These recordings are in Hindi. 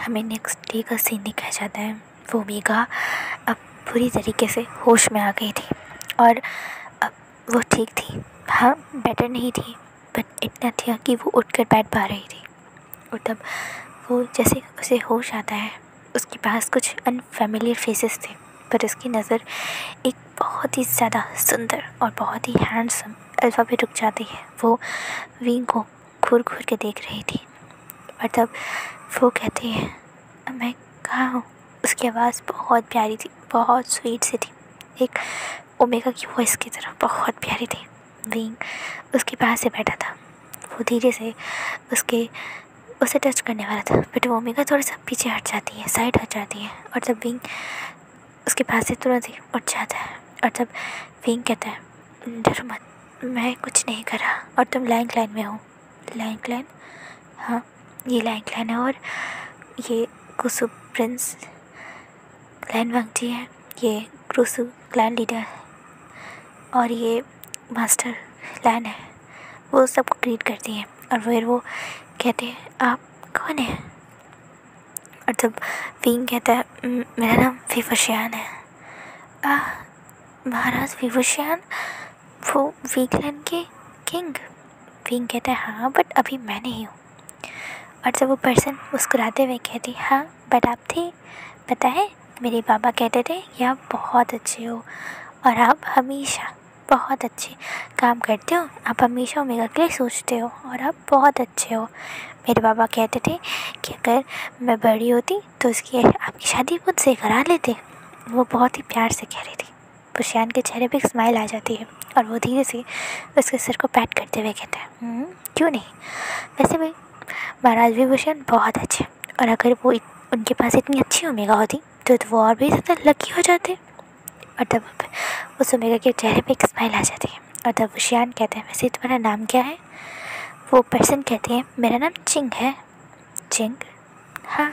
हमें नेक्स्ट डे का सीन दिखाया जाता है। वो मेघा अब पूरी तरीके से होश में आ गई थी और अब वो ठीक थी। हाँ, बेटर नहीं थी, बट इतना था कि वो उठकर बैठ पा रही थी। और तब वो जैसे उसे होश आता है, उसके पास कुछ अनफेमिलियर फेसेस थे, पर उसकी नज़र एक बहुत ही ज़्यादा सुंदर और बहुत ही हैंडसम अल्फ़ा पे रुक जाती है। वो विंग को घूर घूर के देख रही थी और तब वो कहती है, मैं कहाँ हूँ। उसकी आवाज़ बहुत प्यारी थी, बहुत स्वीट सी थी, एक ओमेगा की वॉइस की तरह बहुत प्यारी थी। विंग उसके पास से बैठा था। वो धीरे से उसे टच करने वाला था, बट वो ओमेगा थोड़ा सा पीछे हट जाती है, साइड हट जाती है और तब विंग उसके पास से तुरंत ही उठ जाता है। और तब विंग कहता है, डरो मत, मैं कुछ नहीं करा और तुम लाइन में हो। लाइन? हाँ, ये लाइन है और ये कुसु प्रिंस क्लैन वांगजी है, ये क्रूसु क्लैन लीडर है और ये मास्टर क्लैन है। वो सबको ग्रीट करती हैं और फिर वो कहते हैं, आप कौन हैं। और तब विंग कहता है, मेरा नाम विवुशियान है। महाराज विवुशियान, वो वीकलैंड के किंग। विंग कहता है, हाँ, बट अभी मैं नहीं हूँ। और जब वो पर्सन मुस्कुराते हुए कहती, हाँ, बट आप थे। पता है, मेरे पापा कहते थे कि आप बहुत अच्छे हो और आप हमेशा बहुत अच्छे काम करते हो। आप हमेशा ओमेगा के लिए सोचते हो और आप बहुत अच्छे हो। मेरे पापा कहते थे कि अगर मैं बड़ी होती तो आपकी शादी मुझसे करा लेते। वो बहुत ही प्यार से कह रही थी। विवुशियान के चेहरे पे एक स्माइल आ जाती है और वो धीरे से उसके सिर को पैट करते हुए कहते हैं, क्यों नहीं, वैसे भी महाराज विवुशियान बहुत अच्छे, और अगर वो उनके पास इतनी अच्छी ओमेगा होती तो वो और भी ज़्यादा लकी हो जाते। और तब उस ओमेगा के चेहरे पे एक स्माइल आ जाती है और तब विवुशियान कहते हैं, वैसे तुम्हारा नाम क्या है। वो पर्सन कहते हैं, मेरा नाम चिंग है। चिंग? हाँ।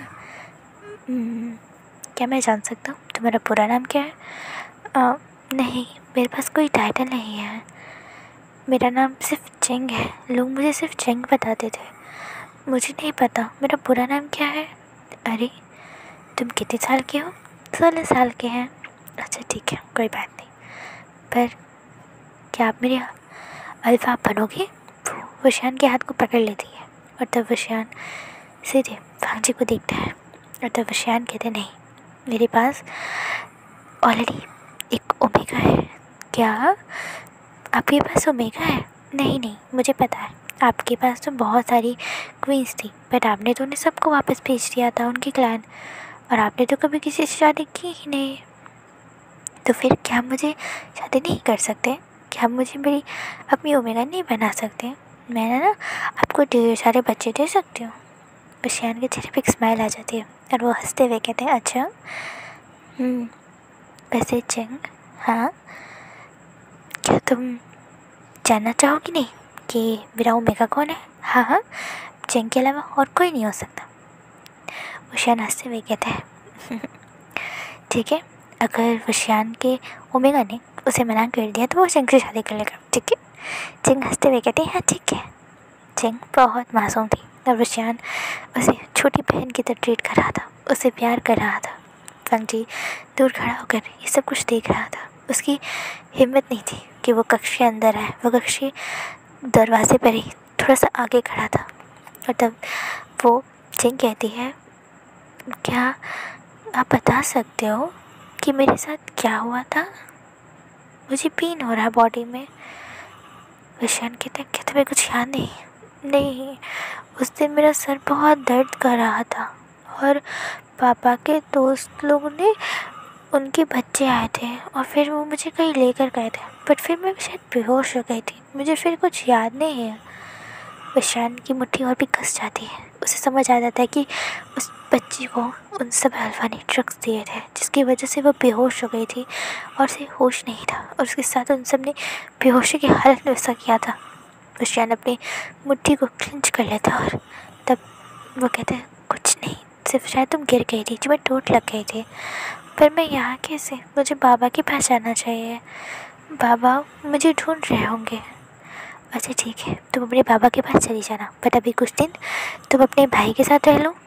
क्या मैं जान सकता हूँ तुम्हारा पूरा नाम क्या है। नहीं, मेरे पास कोई टाइटल नहीं है, मेरा नाम सिर्फ चिंग है। लोग मुझे सिर्फ चिंग बताते थे, मुझे नहीं पता मेरा पूरा नाम क्या है। अरे, तुम कितने साल के हो। 16 साल के हैं। अच्छा ठीक है, कोई बात नहीं, पर क्या आप मेरे अल्फा बनोगे। वो विवुशियान के हाथ को पकड़ लेती है और तब विवुशियान सीधे वांगजी को देखता है और तब विवुशियान कहते, नहीं, मेरे पास ऑलरेडी एक ओमेगा है। क्या आपके पास ओमेगा है। नहीं, मुझे पता है, आपके पास तो बहुत सारी क्वींस थी, बट आपने तो उन्हें सबको वापस भेज दिया था, उनके क्लैन, और आपने तो कभी किसी से शादी की ही नहीं। तो फिर क्या मुझे शादी नहीं कर सकते। क्या मुझे मेरी अपनी ओमेगा नहीं बना सकते। मैं ना आपको ढेर सारे बच्चे दे सकती हूँ। विवुशियान के चेहरे पे एक स्माइल आ जाती है और वो हंसते हुए कहते हैं, अच्छा, वैसे चिंग, हाँ, क्या तुम जानना चाहोगी नहीं कि मेरा ओमेगा कौन है। हाँ, चिंग के अलावा और कोई नहीं हो सकता। विवुशियान हंसते हुए कहता है, ठीक है, अगर विवुशियान के ओमेगा ने उसे मना कर दिया तो वो चिंग से शादी कर लेगा, ठीक है। चिंग हंसते हुए कहते हैं, हाँ ठीक है। चिंग बहुत मासूम थी और विवुशियान उसे छोटी बहन की तरह ट्रीट कर रहा था, उसे प्यार कर रहा था। वांगजी दूर खड़ा होकर ये सब कुछ देख रहा था। उसकी हिम्मत नहीं थी कि वो कक्ष के अंदर आए। वो कक्ष के दरवाजे पर ही थोड़ा सा आगे खड़ा था और तब वो चिंग कहती है, क्या आप बता सकते हो कि मेरे साथ क्या हुआ था। मुझे पेन हो रहा है बॉडी में। विवुशियान कहते हैं, क्या तुम्हें कुछ याद नहीं, उस दिन मेरा सर बहुत दर्द कर रहा था और पापा के दोस्त लोगों ने, उनके बच्चे आए थे और फिर वो मुझे कहीं लेकर गए थे, बट फिर मैं शायद बेहोश हो गई थी, मुझे फिर कुछ याद नहीं है। विवुशियान की मुट्ठी और भी कस जाती है। उसे समझ आ जाता है कि उस बच्ची को उन सब अल्फा ने ड्रग्स दिए थे, जिसकी वजह से वो बेहोश हो गई थी और उसे होश नहीं था, और उसके साथ उन सब ने बेहोशी की हालत में ऐसा किया था। विवुशियान अपनी मुट्ठी को क्लिंच कर लेता और तब वो कहते हैं, कुछ नहीं, सिर्फ शायद तुम गिर गई थी, तुम्हें चोट लग गई थी। पर मैं यहाँ कैसे, मुझे बाबा के पास जाना चाहिए, बाबा मुझे ढूंढ रहे होंगे। अच्छा ठीक है, तुम अपने बाबा के पास चली जाना, बट अभी कुछ दिन तुम अपने भाई के साथ रह लो।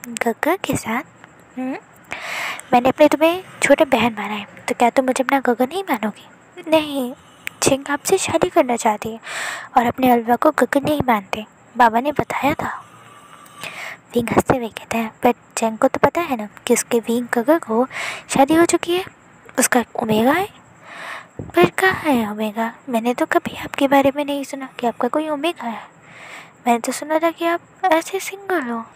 गग्गा के साथ? मैंने अपने तुम्हें छोटे बहन माना है, तो क्या तुम मुझे अपना गग्गा नहीं मानोगी? नहीं, चिंग आपसे शादी करना चाहती है और अपने अलवा को गग्गा नहीं मानते, बाबा ने बताया था। विंग हंसते हुए कहता है, पर चिंग को तो पता है ना कि उसके विंग गग्गा को शादी हो चुकी है, उसका एक ओमेगा है। पर कहाँ है ओमेगा? मैंने तो कभी आपके बारे में नहीं सुना कि आपका कोई ओमेगा है। मैंने तो सुना था कि आप ऐसे सिंगल हो।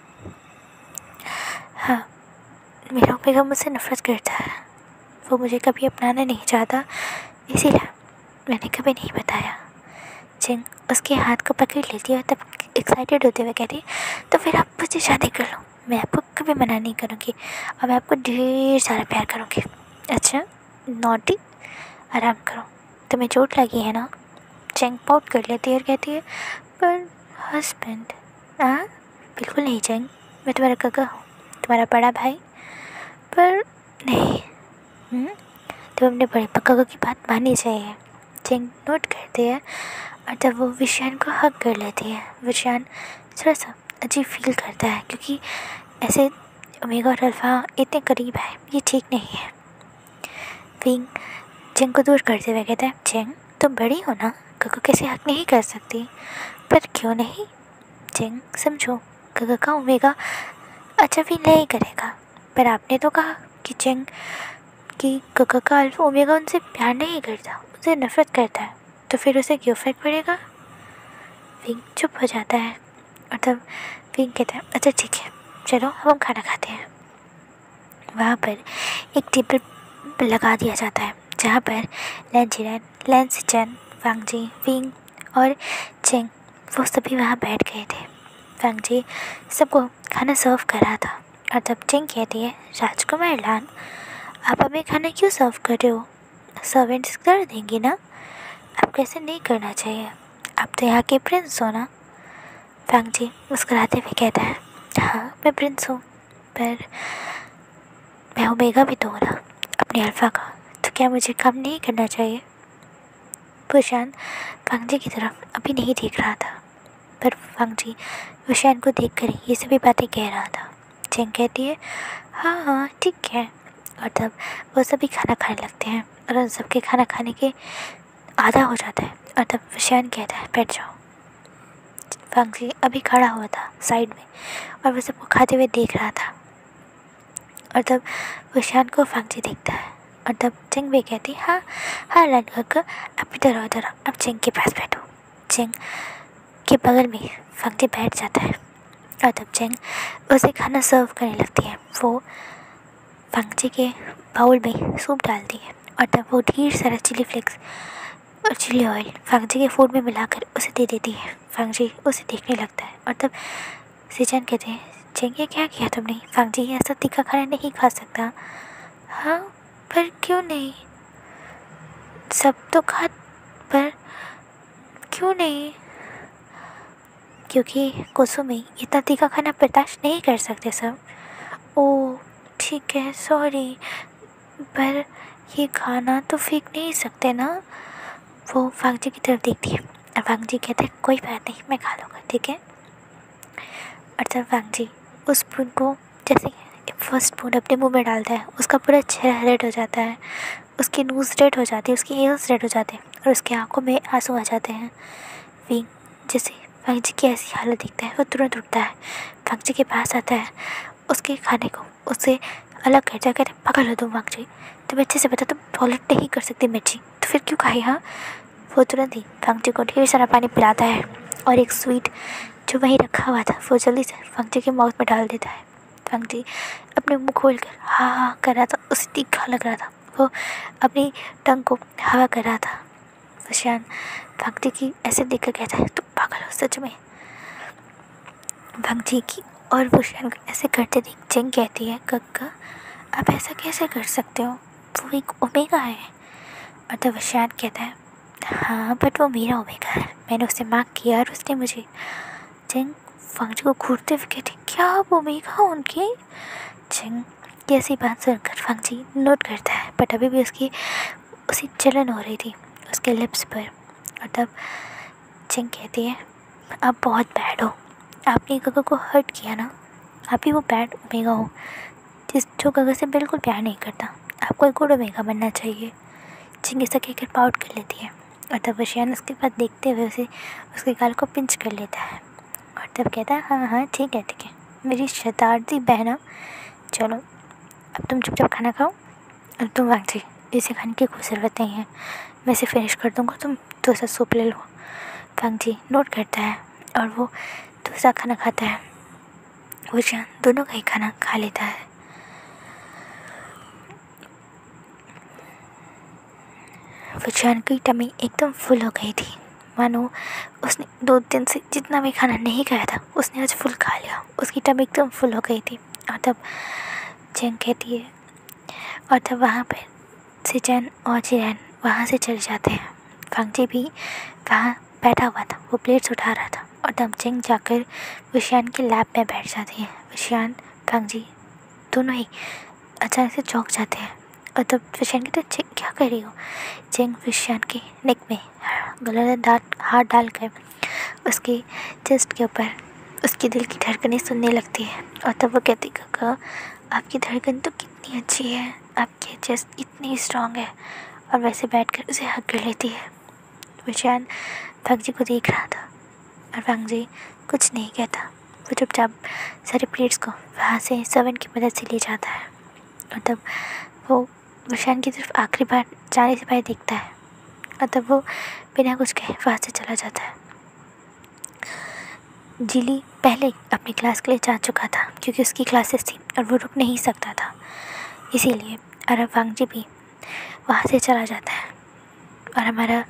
हाँ, मेरा ओमेगा मुझसे नफरत करता है, वो मुझे कभी अपनाना नहीं चाहता, इसीलिए मैंने कभी नहीं बताया। चिंग उसके हाथ को पकड़ लेती है और तब एक्साइटेड होते हुए कहती है, तो फिर आप मुझसे शादी कर लो, मैं आपको कभी मना नहीं करूँगी और मैं आपको ढेर सारा प्यार करूँगी। अच्छा नॉटी, आराम करो, तुम्हें चोट लगी है ना? चिंग पाउट कर लेती है और कहती है, पर हस्बैंड। हाँ बिल्कुल नहीं चिंग, मैं तुम्हारा काका हूँ, तुम्हारा बड़ा भाई। पर नहीं, तो अपने बड़े काका की बात माननी चाहिए। चिंग नोट करती है और तब वो विशान को हक कर लेती है। विशान थोड़ा सा अजीब फील करता है क्योंकि ऐसे ओमेगा और अल्फा इतने करीब है, ये ठीक नहीं है। विंग चिंग को दूर करते हुए कहता है, चिंग तुम बड़ी हो ना, काका कैसे हक नहीं कर सकती? पर क्यों नहीं चिंग, समझो काका का ओमेगा अच्छा फील नहीं करेगा। पर आपने तो कहा कि चिंग कि काका का अल्फा ओमेगा उनसे प्यार नहीं करता, उनसे नफरत करता है, तो फिर उसे क्यों फर्क पड़ेगा? विंग चुप हो जाता है और तब विंग कहता है, अच्छा ठीक है चलो अब हम खाना खाते हैं। वहाँ पर एक टेबल लगा दिया जाता है जहाँ पर लैंचिरन, लैंसिचन, वांगजी, विंग और चिंग वो सभी वहाँ बैठ गए थे। वांगजी सबको खाना सर्व कर रहा था और तब चिंग कहती है, राजकुमार लान आप हमें खाना क्यों सर्व कर रहे हो? सर्वेंट्स कर देंगी ना, आपको ऐसे नहीं करना चाहिए, आप तो यहाँ के प्रिंस हो ना? वांगजी मुस्कुराते हुए कहता है, हाँ मैं प्रिंस हूँ, पर मैं ओमेगा भी तो हूँ ना अपने अल्फा का, तो क्या मुझे काम नहीं करना चाहिए? विशान वांगजी की तरफ अभी नहीं देख रहा था, पर वांगजी विशान को देखकर ये सभी बातें कह रहा था। चिंग कहती है, हाँ हाँ ठीक है, और तब वो सभी खाना खाने लगते हैं और उन सबके खाना खाने के आधा हो जाता है और तब विशान कहता है, बैठ जाओ। वांगजी अभी खड़ा हुआ था साइड में और वो सबको खाते हुए देख रहा था और तब विशान को वांगजी देखता है और तब चिंग भी कहती है, हाँ हाँ लड़का अब इधर आओ, इधर आओ, अब चिंग के पास बैठो। चिंग के बगल में वांगजी बैठ जाता है और तब चिंग उसे खाना सर्व करने लगती है। वो वांगजी के बाउल में सूप डालती है और तब वो ढेर सारा चिली फ्लेक्स और चिली ऑयल वांगजी के फूड में मिलाकर उसे दे देती है। वांगजी उसे देखने लगता है और तब सिचन कहते हैं, चिंग ये क्या किया तुमने? वांगजी ऐसा तीखा खाना नहीं खा सकता। हाँ पर क्यों नहीं, सब तो खा, पर क्यों नहीं? क्योंकि कुसुमी इतना तीखा खाना बर्दाश्त नहीं कर सकते सब। ओह ठीक है सॉरी, पर ये खाना तो फेंक नहीं सकते ना? वो वांगजी की तरफ देखती है और वांगजी कहते हैं, कोई बात नहीं मैं खा लूँगा, ठीक है। और तब वांगजी उस स्पून को जैसे फर्स्ट स्पून अपने मुंह में डालता है, उसका पूरा चेहरा रेड हो जाता है, उसकी नोज़ रेड हो जाती है, उसकी एयर्स रेड हो जाते हैं और उसकी आंखों में आंसू आ जाते हैं। विंग जैसे वांगजी की ऐसी हालत देखता है वो तुरंत उठता है, वांगजी के पास आता है, उसके खाने को उससे अलग करता है, कहते हैं, पकड़ लो तुम वांगजी, तुम अच्छे से बता तुम टॉयलेट नहीं कर सकती मिर्ची, तो फिर क्यों खाई? हाँ, वो तुरंत ही वांगजी को ढेर सारा पानी पिलाता है और एक स्वीट जो वहीं रखा हुआ था वो जल्दी से वांगजी के माउथ में डाल देता है। वांगजी अपने मुंह खोल कर हाँ हाँ कर रहा था, उसे तीखा लग रहा था, वो अपनी टंग को हवा कर रहा था। विशान वांगजी की ऐसे देख कर कहता है, तुम पागल हो सच में? वांगजी की और विशान को ऐसे करते देख चिंग कहती है, कक्का आप ऐसा कैसे कर सकते हो, वो एक ओमेगा है। और तो विशान कहता है, हाँ बट वो मेरा ओमेगा है, मैंने उससे मांग किया और उसने मुझे। चिंग वांगजी को घूरते हुए कहती, क्या आप ओमेगा हो उनकी? चिंग की ऐसी बात सुनकर वांगजी नोट करता है, बट अभी भी उसी जलन हो रही थी उसके लिप्स पर। और तब चिंग कहती है, आप बहुत बैड हो, आपने काका को हर्ट किया ना, आप ही वो बैड ओमेगा हो जो गगर से बिल्कुल प्यार नहीं करता। आपको एक गुड ओमेगा बनना चाहिए। चिंग ऐसा कहकर पाउट कर लेती है और तब वशियान उसके पास देखते हुए उसके गाल को पिंच कर लेता है और तब कहता है हाँ हाँ ठीक है मेरी शतारती बहना, चलो अब तुम चुपचाप खाना खाओ। और तुम वांगजी, इसे खाने की कोई ज़रूरत नहीं है, मैं इसे फिनिश कर दूँगा, तुम दूसरा सूप ले लो। वांगजी नोट करता है और वो दूसरा खाना खाता है। वशियान दोनों का ही खाना खा लेता है। वशियान की टमी एकदम फुल हो गई थी, मानो उसने 2 दिन से जितना भी खाना नहीं खाया था उसने आज फुल खा लिया। उसकी टमी एकदम फुल हो गई थी। और तब चैन कहती है और तब वहाँ पर सिचैन और जिरैन वहाँ से चले जाते हैं। वांगजी भी वहाँ बैठा हुआ था, वो प्लेट्स उठा रहा था और तब चैन जाकर वशियान के लैब में बैठ जाती है। वशियान वांगजी दोनों ही अचानक से चौंक जाते हैं और तब वशियान कहते हैं चेंग क्या कर रही हो। चेंग वशियान के नेक में गले में हाथ डालकर उसके चेस्ट के ऊपर उसके दिल की धड़कनें सुनने लगती है और तब वो कहती काका आपकी धड़कन तो कितनी अच्छी है, आपकी चेस्ट इतनी स्ट्रांग है। और वैसे बैठकर उसे हग कर लेती है। वशियान वांगजी को देख रहा था और वांगजी कुछ नहीं कहता। वो चुपचाप सारे प्लेट्स को वहाँ से सर्वेंट की मदद से ले जाता है और तब वो वशियान की तरफ आखिरी बार जाने से पहले देखता है और तब वो बिना कुछ कहे वहाँ से चला जाता है। जिली पहले अपनी क्लास के लिए जा चुका था क्योंकि उसकी क्लासेस थी और वो रुक नहीं सकता था, इसीलिए और अब वांगजी भी वहाँ से चला जाता है। और हमारा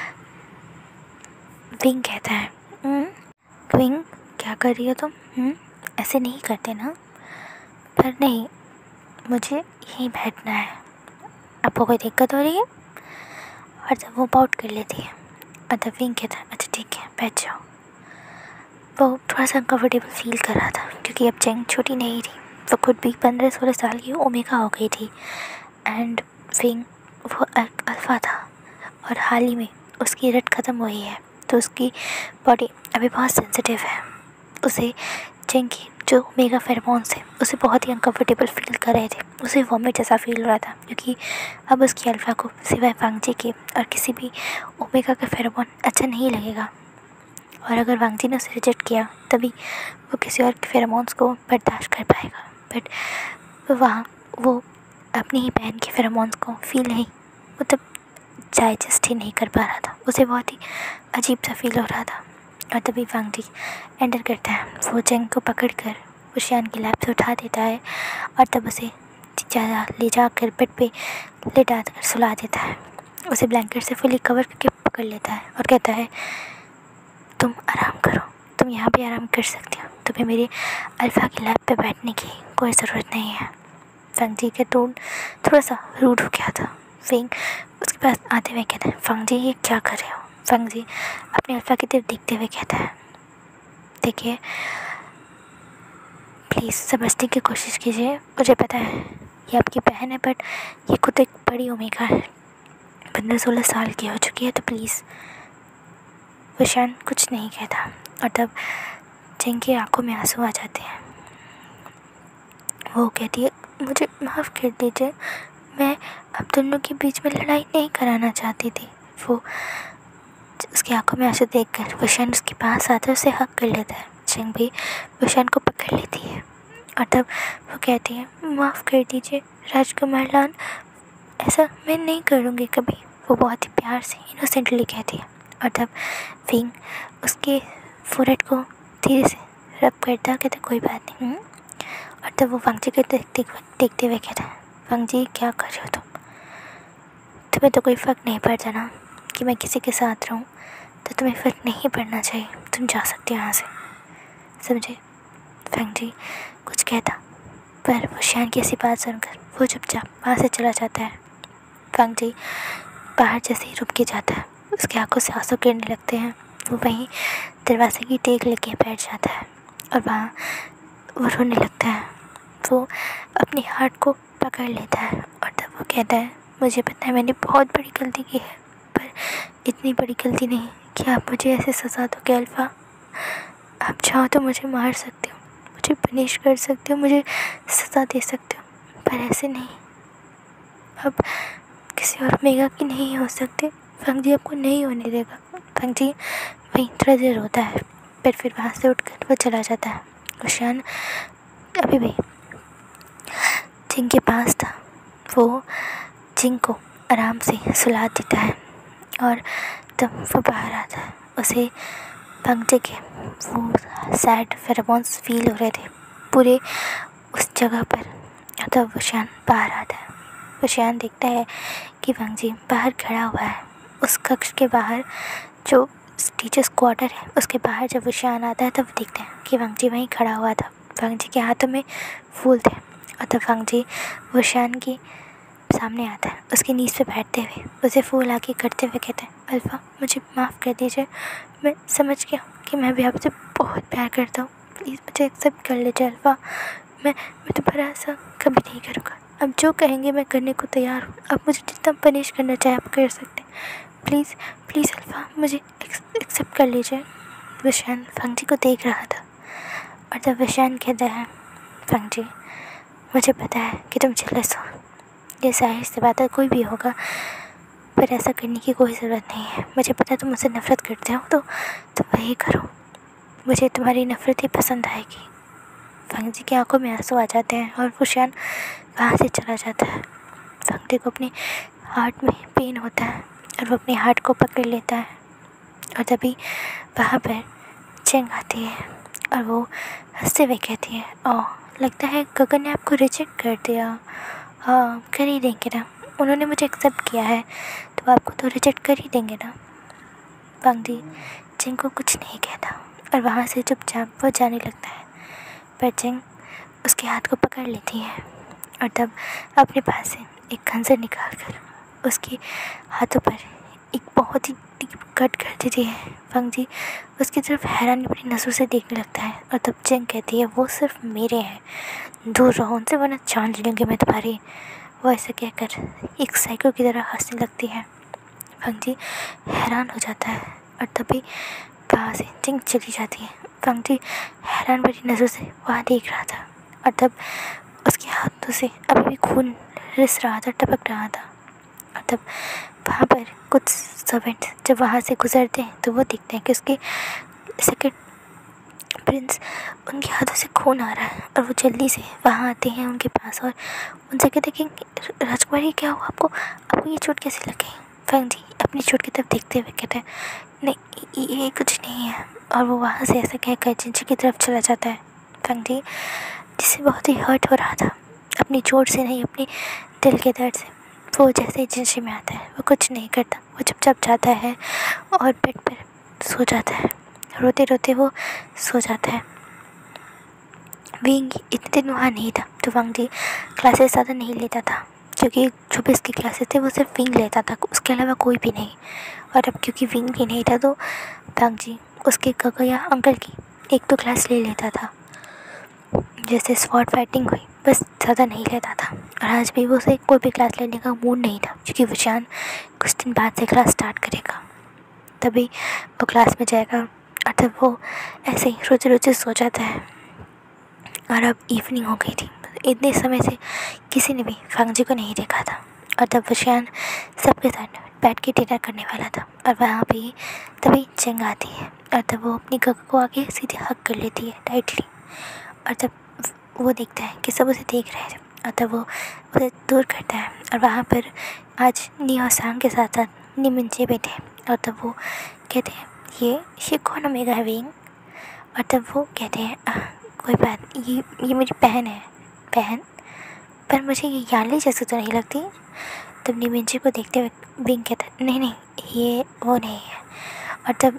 विंग कहता है विंग क्या कर रही हो तुम? ऐसे नहीं करते ना। पर नहीं, मुझे यहीं बैठना है। आपको कोई दिक्कत हो रही है? और जब वो पाउट कर लेती है और तब विंग कहता है अच्छा ठीक है बैठ जाओ। वो थोड़ा सा अनकम्फर्टेबल फील कर रहा था क्योंकि अब चेंग छोटी नहीं थी, वो खुद भी 15-16 साल की ओमेगा हो गई थी एंड विंग वो अल्फ़ा था और हाल ही में उसकी रट ख़त्म हुई है तो उसकी बॉडी अभी बहुत सेंसिटिव है। उसे चेंग की जो ओमेगा फेरोमोन्स थे उसे बहुत ही अनकम्फर्टेबल फील कर रहे थे, उसे वॉमिट जैसा फील हो रहा था क्योंकि अब उसकी अल्फ़ा को सिवाय वांगजी के और किसी भी ओमेगा का फेरोमोन अच्छा नहीं लगेगा। और अगर वांगजी ने उसे रिजेक्ट किया तभी वो किसी और के फेरोमोन्स को बर्दाश्त कर पाएगा। बट वहाँ वो अपनी ही बहन के फेरोमोन्स को फील नहीं मतलब डाइजेस्ट ही नहीं कर पा रहा था, उसे बहुत ही अजीब सा फील हो रहा था। और तभी वांगजी एंटर करता है, वो चेंग को पकड़कर वशियान की लैब से उठा देता है और तब उसे ले जाकर बेड पे लेटा कर सुला देता है। उसे ब्लैंकेट से फुली कवर करके पकड़ लेता है और कहता है तुम आराम करो, तुम यहाँ भी आराम कर सकती हो, तुम्हें मेरी अल्फ़ा की लैब पे बैठने की कोई ज़रूरत नहीं है। वांगजी का टोन थोड़ा सा रूड हो गया था। विंग उसके पास आते हुए कहता है वांगजी ये क्या कर रहे हो। वांगजी अपने अल्फ़ा की तरफ देखते हुए कहता है देखिए प्लीज़ समझने की कोशिश कीजिए, मुझे पता है ये आपकी बहन है बट ये खुद एक बड़ी ओमेगा है, 15-16 साल की हो चुकी है, तो प्लीज़। वशियान कुछ नहीं कहता और तब चेंग की आंखों में आंसू आ जाते हैं। वो कहती है मुझे माफ़ कर दीजिए, मैं आप दोनों के बीच में लड़ाई नहीं कराना चाहती थी। वो उसकी आंखों में आंसू देखकर वशियान उसके पास आता है, उसे हक कर लेता है। चेंग भी वशियान को पकड़ लेती है और तब वो कहती है माफ़ कर दीजिए राजकुमार लान, ऐसा मैं नहीं करूँगी कभी। वो बहुत ही प्यार से इनोसेंटली कहती है और तब विंग उसके फोरहेड को धीरे से रब करता कहता कोई बात नहीं। और तब वो वांगजी को देखते हुए कहता है वांगजी क्या कर रहे हो तुम्हें तो कोई फ़र्क नहीं पड़ता ना कि मैं किसी के साथ रहूं, तो तुम्हें फ़र्क नहीं पड़ना चाहिए, तुम जा सकते हो यहाँ से, समझे। वांगजी कुछ कहता पर वशियान की ऐसी बात सुनकर वो चुपचाप वहाँ से चला जाता है। वांगजी बाहर जैसे ही रुक के जाता है उसकी आंखों से आंसू गिरने लगते हैं। वो वहीं दरवाजे की टेक लेके बैठ जाता है और वहाँ वो रोने लगता है। वो अपनी हार्ट को पकड़ लेता है और तब वो कहता है मुझे पता है मैंने बहुत बड़ी गलती की है, पर इतनी बड़ी गलती नहीं कि आप मुझे ऐसे सजा दोगे अल्फ़ा। आप चाहो तो मुझे मार सकते हो, मुझे पनिश कर सकते हो, मुझे सज़ा दे सकते हो, पर ऐसे नहीं। अब किसी और मेघा की नहीं हो सकते। फंग जी आपको नहीं होने देगा। फंग जी वहीं थोड़ा देर रोता है, फिर वहाँ से उठकर वो चला जाता है। विशान अभी भी जिंग के पास था। वो जिंग को आराम से सुला देता है और तब वो बाहर आता है। उसे फंग जी के वो सैड फेरोमोन्स फील हो रहे थे पूरे उस जगह पर। तब विशान बाहर आता है। विशान देखता है कि फंग जी बाहर खड़ा हुआ है। उस कक्ष के बाहर जो टीचर्स क्वार्टर है उसके बाहर जब विशान आता है तब देखते हैं कि फंग जी वहीं खड़ा हुआ था। फंग जी के हाथों में फूल थे और तब फंग जी विशान के सामने आता है। उसके नीज पे बैठते हुए उसे फूल आके करते हुए कहते हैं, अल्फ़ा मुझे माफ़ कर दीजिए, मैं समझ गया कि मैं भी आपसे बहुत प्यार करता हूँ, प्लीज़ मुझे एक्सेप्ट कर लीजिए अल्फ़ा। मैं दोबारा ऐसा कभी नहीं करूँगा। अब जो कहेंगे मैं करने को तैयार हूँ। आप मुझे जितना पनिश करना चाहे आप कर सकते हैं। प्लीज़ प्लीज़ अल्फ़ा मुझे एक्सेप्ट कर लीजिए। विशान फंग जी को देख रहा था और तब विशान कहता है, फंग जी मुझे पता है कि तुम जेलस हो, ये जाहिर सी बात है, कोई भी होगा, पर ऐसा करने की कोई ज़रूरत नहीं है। मुझे पता है तुम मुझसे नफ़रत करते हो तो वही करो, मुझे तुम्हारी नफ़रत ही पसंद आएगी। फंग जी की आंखों में आंसू आ जाते हैं और विशान वहाँ से चला जाता है। फंग जी को अपने हार्ट में पेन होता है और वो अपने हार्ट को पकड़ लेता है और तभी वहाँ पर चेंग आती है और वो हंसते हुए कहती है, ओह लगता है गगन ने आपको रिजेक्ट कर दिया। हाँ कर ही देंगे ना, उन्होंने मुझे एक्सेप्ट किया है तो आपको तो रिजेक्ट कर ही देंगे ना। फंग जी चेंग को कुछ नहीं कहता और वहाँ से चुपचाप वो जाने लगता है, पर चेंग उसके हाथ को पकड़ लेती है और तब अपने पास से एक खंजर निकाल कर उसके हाथों पर एक बहुत ही कट कर देती है। फंग जी उसकी तरफ हैरानी भरी नज़रों से देखने लगता है और तब चेंग कहती है, वो सिर्फ मेरे हैं, दूर रहो उनसे वरना जान ले लूँगी मैं तुम्हारी। वो ऐसा कहकर एक साइको की तरह हंसने लगती है। फंग जी हैरान हो जाता है और तभी वहाँ से चेंग चली जाती है। फंग जी हैरान भरी नज़रों से वहाँ देख रहा था और तब उसके हाथों से अभी भी खून रिस रहा था, टपक रहा था। और तब वहाँ पर कुछ सर्वेंट्स जब वहाँ से गुजरते हैं तो वो देखते हैं कि उसके सेकंड प्रिंस उनके हाथों से खून आ रहा है और वो जल्दी से वहाँ आते हैं उनके पास और उनसे कहते हैं कि राजकुमारी क्या हुआ, आपको ये चोट कैसे लग गई। फंग जी अपनी चोट की तरफ देखते हुए कहते हैं, नहीं ये कुछ नहीं है, और वो वहाँ से ऐसा कहकर जिंजी की तरफ चला जाता है। फंग जी जिससे बहुत ही हर्ट हो रहा था, अपनी चोट से नहीं अपने दिल के दर्द से, वो जैसे ही जिंजी में आता है वो कुछ नहीं करता, वो चुपचाप जाता है और बेड पर सो जाता है। रोते रोते वो सो जाता है। विंग इतने दिन वहाँ नहीं था तो फंग जी क्लासेस ज़्यादा नहीं लेता था, क्योंकि जो भी इसकी क्लासेस थे वो सिर्फ विंग लेता था, उसके अलावा कोई भी नहीं। और अब क्योंकि विंग भी नहीं था तो फंग जी उसके काका या अंकल की एक दो क्लास ले लेता था, जैसे स्वॉर्ड फाइटिंग हुई, बस ज़्यादा नहीं लेता था। और आज भी वो उसे कोई भी क्लास लेने का मूड नहीं था, क्योंकि विशान कुछ दिन बाद से क्लास स्टार्ट करेगा, तभी वो क्लास में जाएगा। और तब वो ऐसे ही रोते रोते सो जाता है। और अब इवनिंग हो गई थी, इतने समय से किसी ने भी फंग जी को नहीं देखा था। और तब विशान सबके साथ बैठ के डिनर करने वाला था और वहाँ पे तभी चेंग आती है और तब वो अपनी काका को आके सीधे हक कर लेती है टाइटली। और तब वो देखता है कि सब उसे देख रहे थे और तब वो उसे दूर करता है। और वहाँ पर आज नी और सांग के साथ साथ निमिंचे भी थे और तब वो कहते हैं, ये कौन ओमेगा है विंग। और तब वो कहते हैं, कोई बात, ये मेरी बहन है। बहन? पर मुझे ये याली जैसे तो नहीं लगती। तब निमिंचे को देखते हुए विंग कहता है, नहीं ये वो नहीं है। और तब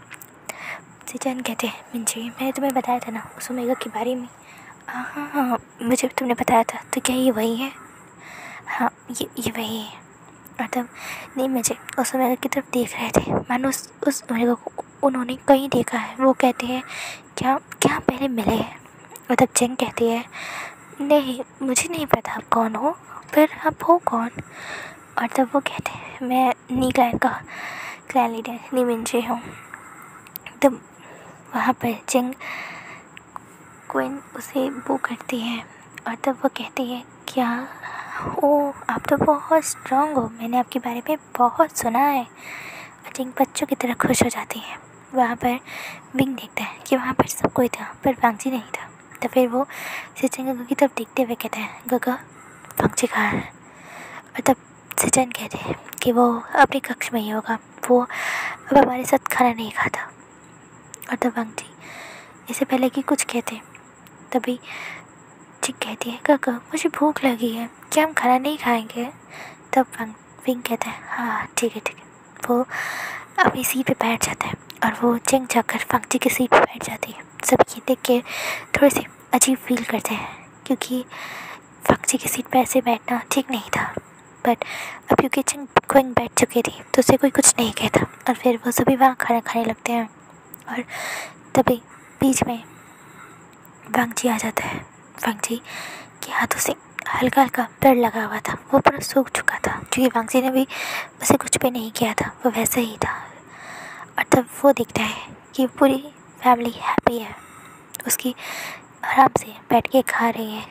सिचन कहते हैं, मिंची मैंने तुम्हें बताया था ना उस ओमेगा के बारे में। हाँ मुझे तुमने बताया था, तो क्या ये वही है? हाँ ये वही है। और तब नहीं मुझे उस ओमेगा की तरफ देख रहे थे, मानो उस ओमेगा को उन्होंने कहीं देखा है। वो कहते हैं, क्या पहले मिले हैं? और तब चेंग कहती है, नहीं मुझे नहीं पता आप कौन हो, फिर आप हो कौन? और तब वो कहते हैं, मैं नी क्लैन का क्लैन लीडर, नी निमिंचे हूँ। तब वहाँ पर चेंग क्वीन उसे बू करती है और तब वो कहती है, क्या, ओ आप तो बहुत स्ट्रांग हो, मैंने आपके बारे में बहुत सुना है। और जिंग बच्चों की तरह खुश हो जाती है। वहाँ पर विंग देखता है कि वहाँ पर सब कोई था पर वांगजी नहीं था। तो फिर वो सिचन गगा की तरफ देखते हुए कहता है, गगा वांगजी कहाँ है। और तब सिचन कहते हैं कि वो अपने कक्ष में ही होगा, वो अब हमारे साथ खाना नहीं खाता। और तब वांगजी इससे पहले कि कुछ कहते तभी चिक कहती है, काका मुझे भूख लगी है, क्या हम खाना नहीं खाएंगे। तब विंग कहता है, हाँ ठीक है ठीक है। वो अपनी सीट पे बैठ जाता है और वो चिंग जाकर वांगजी की सीट पे बैठ जाती है। सब ये देख के थोड़े से अजीब फील करते हैं क्योंकि वांगजी की सीट पे ऐसे बैठना ठीक नहीं था। बट अब क्योंकि चिंग क्विंग बैठ चुकी थी तो उसे कोई कुछ नहीं कहता और फिर वो सभी वहाँ खाना खाने लगते हैं। और तभी बीच में वांगजी आ जाता है। वांगजी के हाथों से हल्का हल्का ब्लड लगा हुआ था, वो पूरा सूख चुका था क्योंकि वांगजी ने भी उसे कुछ भी नहीं किया था, वो वैसे ही था। और तब वो दिखता है कि पूरी फैमिली हैप्पी है, उसकी आराम से बैठ के खा रही है।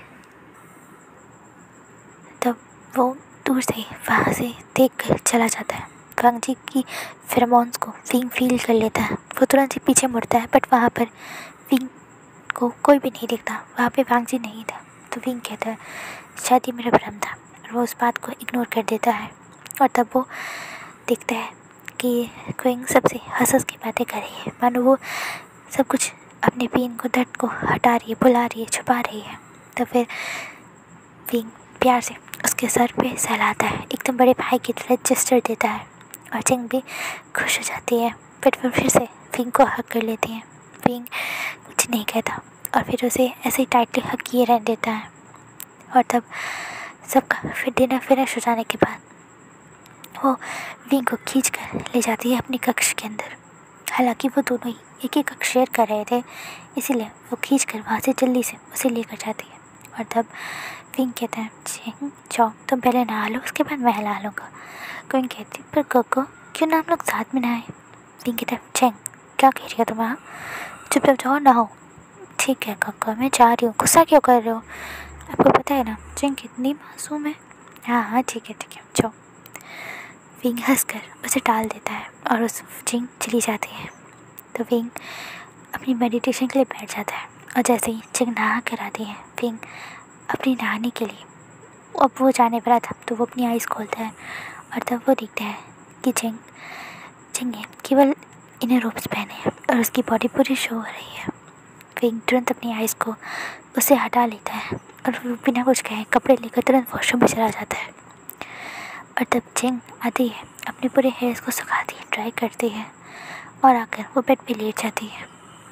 तब वो दूर से वहाँ से देख कर चला जाता है। वांगजी की फेरोमोन्स को विंग फील कर लेता है, वो तुरंत से पीछे मुड़ता है बट वहाँ पर विंग को कोई भी नहीं दिखता, वहाँ पे वांगजी नहीं था। तो विंग कहता है, शायद ये मेरा भ्रम था, और वो उस बात को इग्नोर कर देता है। और तब वो देखता है कि क्विंग सबसे हंस के बातें कर रही है, मानो वो सब कुछ अपने पेन को, दर्द को हटा रही है, भुला रही है, छुपा रही है। तो फिर विंग प्यार से उसके सर पे सहलाता है, एकदम बड़े भाई की तरह जेस्चर देता है और चिंग भी खुश हो जाती है। फिर से विंग को हक कर लेती है। विंग कुछ नहीं कहता और फिर उसे ऐसे ही टाइटली हक किए रहने देता है। और तब सबका फिर डिनर फिनिश हो जाने के बाद वो विंग को खींच कर ले जाती है अपने कक्ष के अंदर। हालांकि वो दोनों ही एक ही कक्ष शेयर कर रहे थे, इसीलिए वो खींच कर वहाँ से जल्दी से उसे लेकर जाती है। और तब विंग कहता है, चिंग जाओ तुम पहले नहा लो, उसके बाद मैं नहा लूँगा। क्विंग कहती पर कक्को क्यों ना हम लोग साथ में नहाए। विंग कहता है, चिंग क्या कह रही हो तुम, हाँ चुपचाप जाओ नहाओ। ठीक है कक्का मैं जा रही हूँ, गुस्सा क्यों कर रहे हो, आपको पता है ना चिंग कितनी मासूम है। हाँ हाँ ठीक है जाओ। विंग हंसकर उसे टाल देता है और उस चिंग चली जाती है। तो विंग अपनी मेडिटेशन के लिए बैठ जाता है और जैसे ही चिंग नहा कर आती है, विंग अपनी नहाने के लिए अब वो जाने वाला था तो वो अपनी आइज़ खोलता है और तब वो दिखता है कि चिंग ने केवल इनर रोब्स पहने हैं और उसकी बॉडी पूरी शो हो रही है। विंग तुरंत अपनी आइज़ को उसे हटा लेता है और वो बिना कुछ कहे कपड़े लेकर तुरंत वॉशरूम में चला जाता है। और तब चिंग आती है, अपने पूरे हेयर्स को सुखाती है, ड्राई करती है और आकर वो बेड पे लेट जाती है।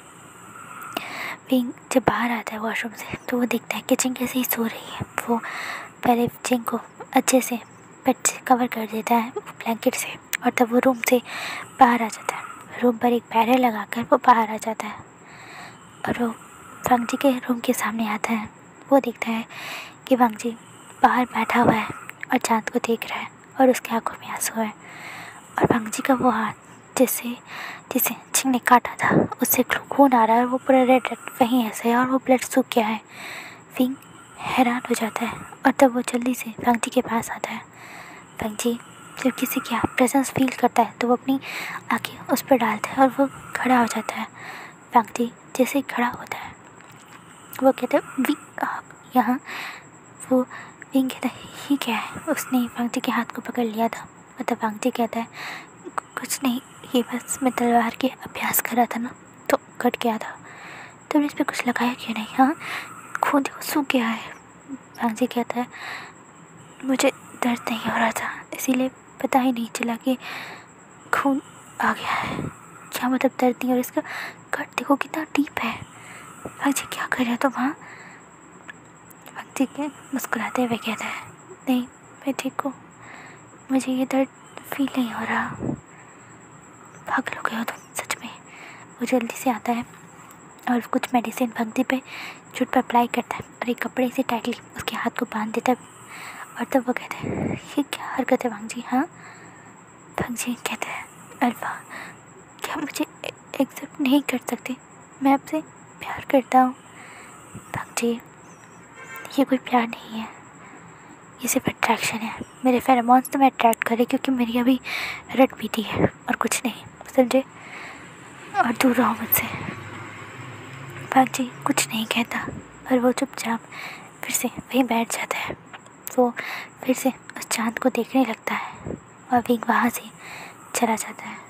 विंग जब बाहर आता है वॉशरूम से तो वो देखता है कि चिंग कैसे ही सो रही है। वो पहले चिंग को अच्छे से बेड से कवर कर देता है ब्लैंकेट से और तब वो रूम से बाहर आ जाता है। रूम पर एक बैरियर लगाकर वो बाहर आ जाता है और वो वांगजी के रूम के सामने आता है। वो देखता है कि वांगजी बाहर बैठा हुआ है और चाँद को देख रहा है और उसके आंखों में आंसू है। और वांगजी का वो हाथ जिसे चिंग ने काटा था उससे खून आ रहा है और वो पूरा रेड वहीं ऐसे है और वो ब्लड सूख गया है। विंग हैरान हो जाता है और तब वो जल्दी से वांगजी के पास आता है। वांगजी जब किसी की प्रेजेंस फील करता है तो वो अपनी आँखें उस पर डालता है और वो खड़ा हो जाता है। वांगजी जैसे ही खड़ा होता है वो कहता है, विंग आप यहाँ। वो विंग कहता है, ये क्या है। उसने वांगजी के हाथ को पकड़ लिया था। मतलब वांगजी कहता है, कुछ नहीं, ये बस मैं तलवार के अभ्यास कर रहा था ना तो कट गया था, तुमने इस पर कुछ लगाया क्यों नहीं। हाँ खून देखो सूख गया है। वांगजी कहता है, मुझे दर्द नहीं हो रहा था इसीलिए पता ही नहीं चला कि खून आ गया है। क्या मतलब दर्द नहीं, और इसका कट देखो कितना डीप है। वांगजी क्या कर रहे हो तुम। हाँ वांगजी के मुस्कुराते हुए कहता है, नहीं मैं ठीक हूँ, मुझे ये दर्द फील नहीं हो रहा। पागल हो गए हो तुम सच में। वो जल्दी से आता है और कुछ मेडिसिन वांगजी पे चोट पर अप्लाई करता है और एक कपड़े से टाइटली उसके हाथ को बांध देता है। और तब वो कहते हैं, ये क्या हरकत है वांगजी। हाँ वांगजी कहते हैं, अल्फा क्या मुझे एक्सेप्ट नहीं कर सकते, मैं आपसे प्यार करता हूँ। भाग जी, ये कोई प्यार नहीं है, ये सिर्फ अट्रैक्शन है। मेरे फेरोमोन्स तो मैं अट्रैक्ट करे क्योंकि मेरी अभी रट बीती है और कुछ नहीं, समझे? और दूर रहो मुझसे। भाग जी कुछ नहीं कहता और वो चुपचाप फिर से वहीं बैठ जाता है। वो फिर से उस चाँद को देखने लगता है और विंग वहाँ से चला जाता है।